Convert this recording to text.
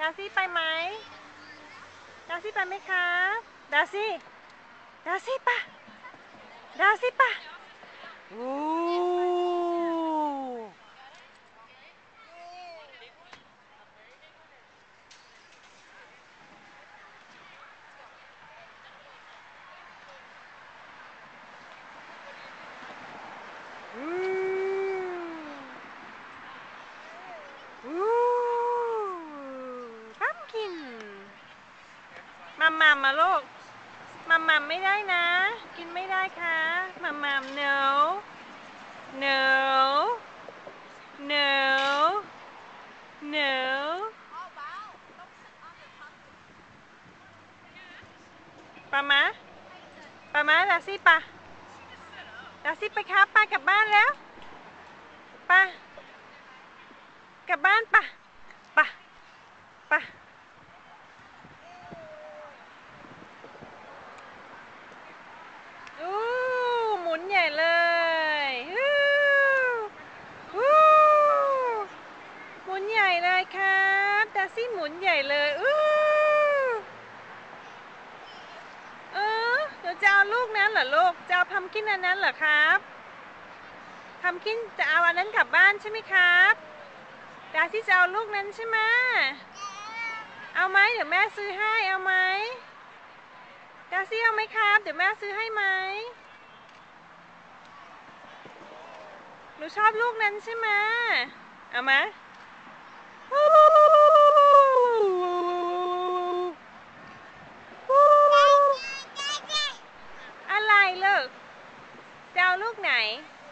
าซี่ไปไหมดาซี่ไปไหมครับดาซี่ปะดาซี่ปะโอ้พัมกินมัมมาลูกมัมไม่ได้นะกินไม่ได้ค่ะมัม no no no no ปะมาดาซี่ปะดาซี่ไปครับไปกลับบ้านแล้วปะกลับบ้านปะอู้หมุนใหญ่เลยหมุนใหญ่เลยครับดาซี่หมุนใหญ่เลยเดี๋ยวจะเอาลูกนั้นเหรอลูกจะเอาพัมกินอันนั้นเหรอครับพัมกินจะเอาอันนั้นกลับบ้านใช่ไหมครับดาซี่จะเอาลูกนั้นใช่ไหมเอาไหมเดี๋ยวแม่ซื้อให้เอาไหมดาซี่เอาไหมครับเดี๋ยวแม่ซื้อให้ไหมหนูชอบลูกนั้นใช่ไหมเอาไหมอะไรลูกจะเอาลูกไหน